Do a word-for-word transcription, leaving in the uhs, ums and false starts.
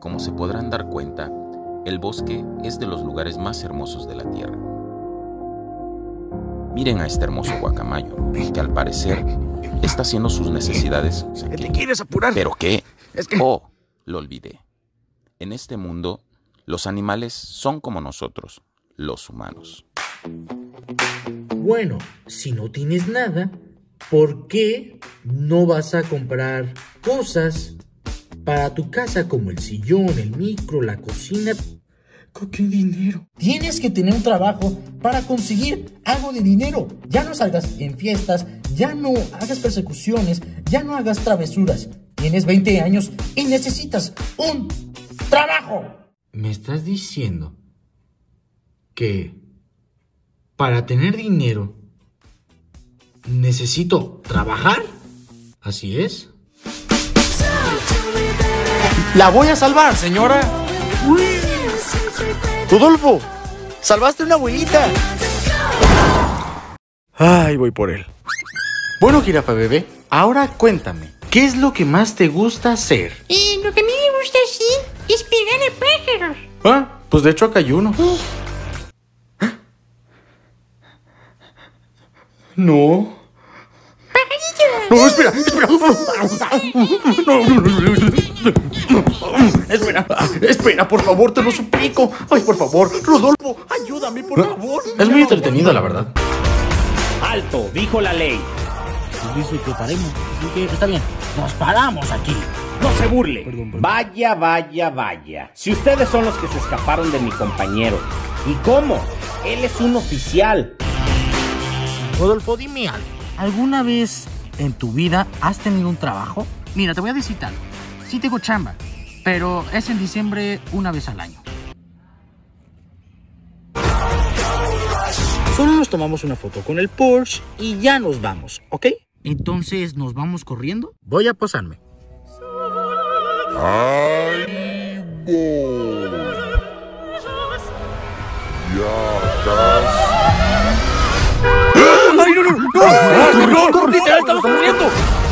Como se podrán dar cuenta, el bosque es de los lugares más hermosos de la tierra. Miren a este hermoso guacamayo, que al parecer está haciendo sus necesidades. ¿Qué te quieres apurar? ¿Pero qué? Es que... Oh, lo olvidé. En este mundo, los animales son como nosotros, los humanos. Bueno, si no tienes nada, ¿por qué no vas a comprar cosas para tu casa como el sillón, el micro, la cocina? ¿Con qué dinero? Tienes que tener un trabajo para conseguir algo de dinero. Ya no salgas en fiestas, ya no hagas persecuciones, ya no hagas travesuras. Tienes veinte años y necesitas un trabajo. ¿Me estás diciendo que para tener dinero necesito trabajar? ¿Así es? ¡La voy a salvar, señora! ¡Rodolfo! ¡Salvaste a una abuelita! Ay, voy por él. Bueno, jirafa bebé, ahora cuéntame, ¿qué es lo que más te gusta hacer? Y lo que a mí me gusta hacer es pegar a pájaros. Ah, pues de hecho acá hay uno. No. ¡Pajarito! No, espera, espera. No, no, no, no. Espera, espera, por favor, te lo suplico. Ay, por favor, Rodolfo, ayúdame, por favor. Es muy entretenido, la verdad. ¡Alto! Dijo la ley. Dice que paremos, así que está bien. Nos paramos aquí. No se burle. Perdón, perdón. Vaya, vaya, vaya. Si ustedes son los que se escaparon de mi compañero. ¿Y cómo? Él es un oficial. Rodolfo, dime algo. ¿Alguna vez en tu vida has tenido un trabajo? Mira, te voy a decir algo. Sí tengo chamba, pero es en diciembre una vez al año. Solo nos tomamos una foto con el Porsche y ya nos vamos, ¿ok? Entonces, ¿nos vamos corriendo? Voy a posarme. ¡Ahí voy! Ya casi. ¡Ay, no, no! ¡No! ¡No! ¡No! ¡Literal, estamos corriendo!